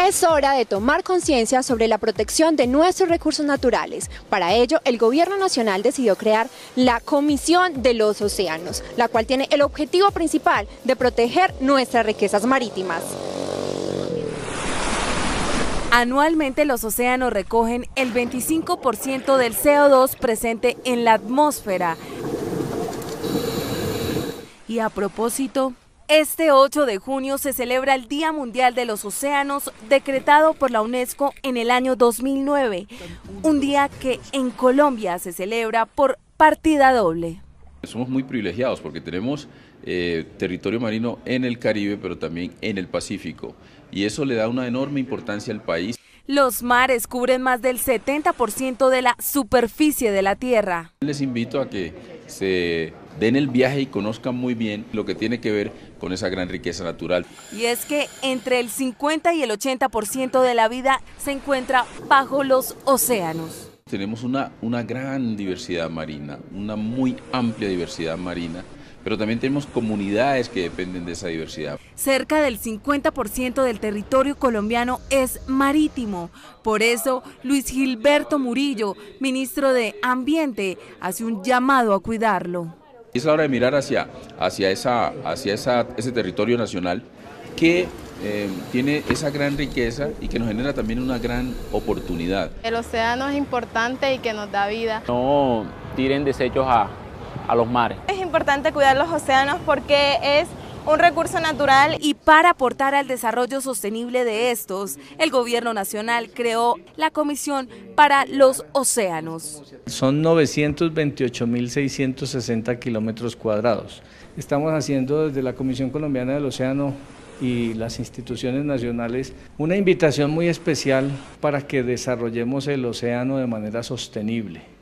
Es hora de tomar conciencia sobre la protección de nuestros recursos naturales. Para ello, el Gobierno Nacional decidió crear la Comisión de los Océanos, la cual tiene el objetivo principal de proteger nuestras riquezas marítimas. Anualmente los océanos recogen el 25% del CO2 presente en la atmósfera. Y a propósito, este 8 de junio se celebra el Día Mundial de los Océanos, decretado por la UNESCO en el año 2009, un día que en Colombia se celebra por partida doble. Somos muy privilegiados porque tenemos territorio marino en el Caribe, pero también en el Pacífico, y eso le da una enorme importancia al país. Los mares cubren más del 70% de la superficie de la tierra. Les invito a que se den el viaje y conozcan muy bien lo que tiene que ver con esa gran riqueza natural. Y es que entre el 50 y el 80% de la vida se encuentra bajo los océanos. Tenemos una gran diversidad marina, una muy amplia diversidad marina, pero también tenemos comunidades que dependen de esa diversidad. Cerca del 50% del territorio colombiano es marítimo. Por eso, Luis Gilberto Murillo, ministro de Ambiente, hace un llamado a cuidarlo. Es la hora de mirar hacia ese territorio nacional que tiene esa gran riqueza y que nos genera también una gran oportunidad. El océano es importante y que nos da vida. No tiren desechos a los mares. Es importante cuidar los océanos porque es un recurso natural. Y para aportar al desarrollo sostenible de estos, el Gobierno Nacional creó la Comisión para los Océanos. Son 928.660 kilómetros cuadrados. Estamos haciendo desde la Comisión Colombiana del Océano y las instituciones nacionales una invitación muy especial para que desarrollemos el océano de manera sostenible.